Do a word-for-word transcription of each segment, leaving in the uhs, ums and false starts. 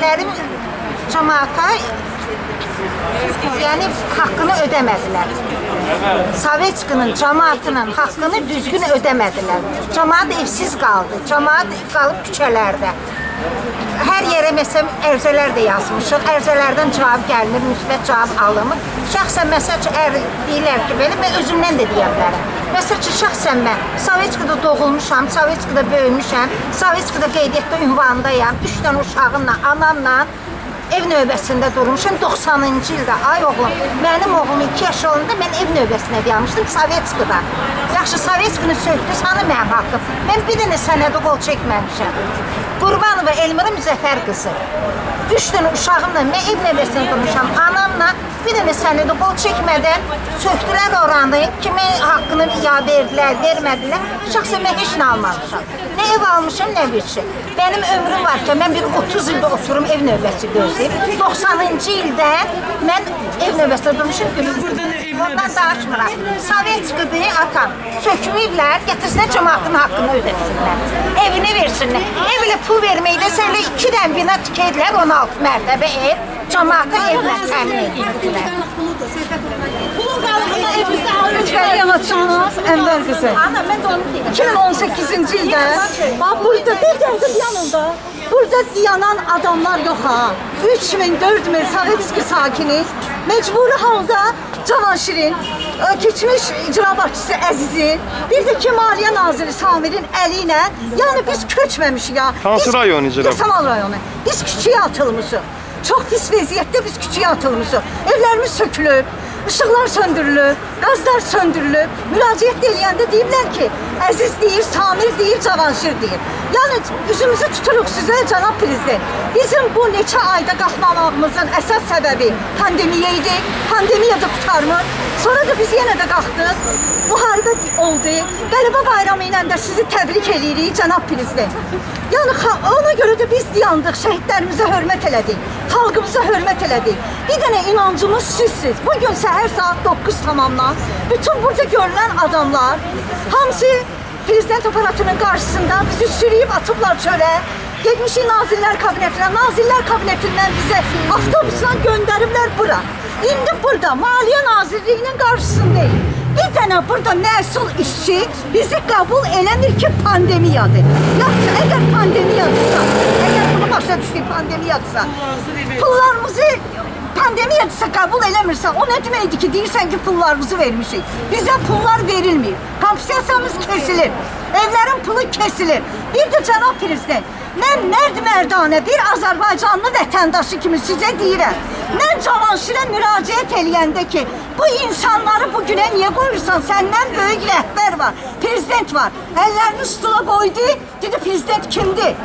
evlərin cəmaata yəni haqqını ödəmədilər. Sovetskinin cəmaatının haqqını düzgün ödəmədilər. Cəmaat evsiz qaldı, cəmaat qalıb küçələrdə. Hər yerə məsələn ərizələr də yazmışıq, ərizələrdən cavab gəlinir, müsbət cavab alınır. Şəxsən məsəl üçün deyirlər ki, belə mən özümdən də deyə bilərəm. Məsəl üçün şəxsən mən Sovetskida doğulmuşam, Sovetskida böyümüşəm, Sovetskida qeydiyyatda ünvanındayam, üç dənə uşağımla, anamla ev növbəsində durmuşam doxsanıncı ildə. Ay oğlum, mənim oğlum iki yaş olanda mən ev növbəsində dayanmışdım Sovetskida. Yaxşı, Sovetskini söktü, sana mənim haqqım. Mən bir dənə sənədə qol çəkməmişəm. Qurbanova Elmira Müzəffər qızı. Üç dənə uşağımla mən ev növbəsində durmuşam, anamla bir dənə sənədə qol çəkmədən söktülər oranı, kimi haqqını ya verdilər, vermədilər. Şəxsən mən heç nə almamışam. Nə ev almışam, nə bir şey. Mənim ömrüm var ki, mən bir otuz ildə oturum ev növbəsi gözləyib. doxsanıncı ildə mən ev növbəsində durmuşum, buradan danışmıram. Sovetskidi atam sökməyiblər, getirsinlər cəmaatın haqqını ödəsinlər. Evini versinlər. Ev ilə pul verməkdə sənlə iki dən bina tikədilər, on altı mərtəbə ev. Cəmaata evlə təmin edirdilər. Pulun qalığını evimizdə alır. Lütfen yanaşsınız Ənvər qızı. Ana, mən də onu deyirəm. iki min on səkkizinci ildə burada bir dəqiqə yanında burada dayanan adamlar yox ha. üç min dörd min Sovetski sakini mecburi halda Cavanşirin, keçmiş icra başçısı Əzizin, bir də ki Maliyyə Naziri Samirin əli ilə, yəni biz köçməmişik ya. Hansı rayon icra? Yasamal rayonu. Biz küçüyə atılmışıq. Çox pis vəziyyətdə biz küçüyə atılmışıq. Evlərimiz sökülüb, ışıqlar söndürülüb, qazlar söndürülüb. Müraciət eləyəndə deyiblər ki, Əziz deyir, Samir deyir, Cavanşir deyir. Yəni üzümüzü tuturuq sizə, cənab prezident. Bizim bu neçə ayda qalxmamağımızın əsas səbəbi pandemiya idi. Pandemiya da qurtarmır. Sonra da biz yenə də qalxdıq. Müharibə oldu. Qələbə bayramı ilə də sizi təbrik eləyirik, cənab prezident. Yəni ona görə də biz dayandıq, şəhidlərimizə hörmət elədik, xalqımıza hörmət elədik. Bir dənə inancımız sizsiz. Bugün səhər saat doqquz tamamdan bütün burada görülən adamlar hamısı prezident aparaturunun qarşısında bizi sürüyüb atıblar çölə. Getmişik Nazirlər Kabinetinə, Nazirlər Kabinetindən bizə avtobusla göndəriblər bura. İndi burada Maliyyə Nazirliyinin qarşısındayıq. Bir dənə burada məsul işçi bizi qəbul eləmir ki, pandemiyadır. Yaxşı, əgər pandemiyadırsa, əgər bunu başa düşdük pandemiyadırsa, pullarımızı pandemiyadırsa qəbul eləmirsə, o nə deməkdir ki, deyirsən ki, pullarımızı vermişik. Bizə pullar verilmir, kompensasiyamız kesilir, evlərin pulu kesilir. Bir də cənab prezident, mən mərd mərdanə bir Azərbaycanlı vətəndaşı kimi sizə deyirəm. Mən Cavanşirə müraciət eləyəndə ki, bu insanları bugünə niyə qoyursan? Səndən böyük rəhbər var, prezident var. Əllərini stula qoydu, dedi prezident kimdir?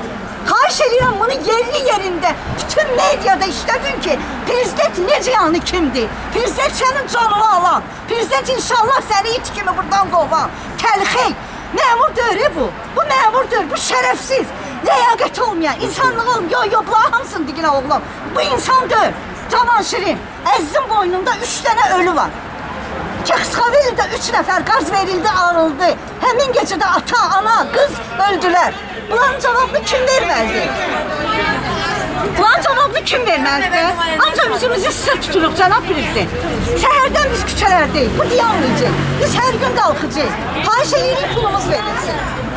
Xahiş edirəm bunu yerli yerində, bütün medyada işlədin ki, prezident necə yəni kimdir? Prezident sənin canını alan, prezident inşallah səni it kimi buradan qovan, təlxey. Məmur dörü bu, bu məmur dörü, bu şərəfsiz, ləyaqət olmayan, insanlıq olmayan, yo yo, bunlar hamısını diginə oğlum, bu insan dör, Cavanşirin, Əzizin boynunda üç dənə ölü var. Kəxsxavelidə üç nəfər qaz verildi, arıldı, həmin gecədə ata, ana, qız öldülər. Bunların cavabını kim verməlidir? Bunların cavabını kim verməlidir? Ancaq üzümüzü sizə tuturuq, cənab prezident. Səhərdən biz küçələrdəyik, bu dayanmayacaq. Biz hər gün qalxacaq. Xahiş edirik, pulumuz verilsin.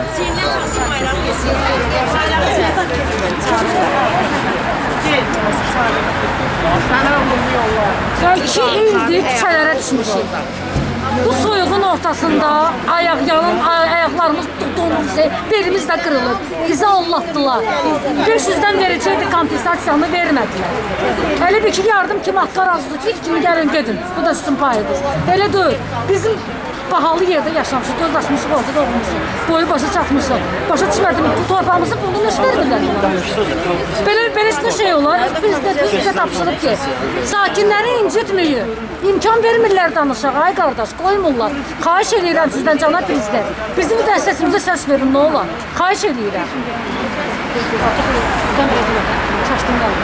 İki ildir küçələrə düşmüşük. Bu soyuğun ortasında ayaq yalın, ayaqlarımız tutulmuş, belimiz də qırılır. Bizi allatdılar. beş yüzdən verəcəkdi, kompensasiyanı vermədilər. Elə bir ki, yardım kimi haqqlar azdır ki, kimi gəlin gedin. Bu da sizin payınız. Elə deyil. Bizim bahalı yerdə yaşamışıq, gözlaşmışıq, orada doğmuşuq. Boyu başa çatmışıq. Başa düşmədim, bu torpağımızı bunu nəş vermirlər. Belə, beləsində şey olar, prezidentimiz bizə tapşırıb ki, sakinləri incitməyir. İmkan vermirlər danışaq, ay qardaş, qoymurlar. Xahiş edirəm sizdən, cənab prezident. Bizim də səsimizə səs verin, nə olar? Xahiş edirəm. Çaşdım qaldım.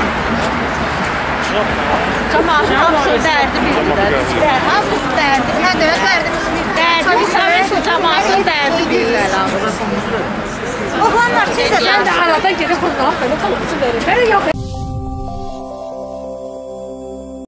Cəmaatın hamısı dərdi bildirlər. Hamısı dərdi. Nədir? Dərdimiz dərdi. Sovetski cəmaatın dərdi bildirlər. Oğlanlar siz də Ben de arada gelip bunlara böyle pulunuzu verir. Böyle yok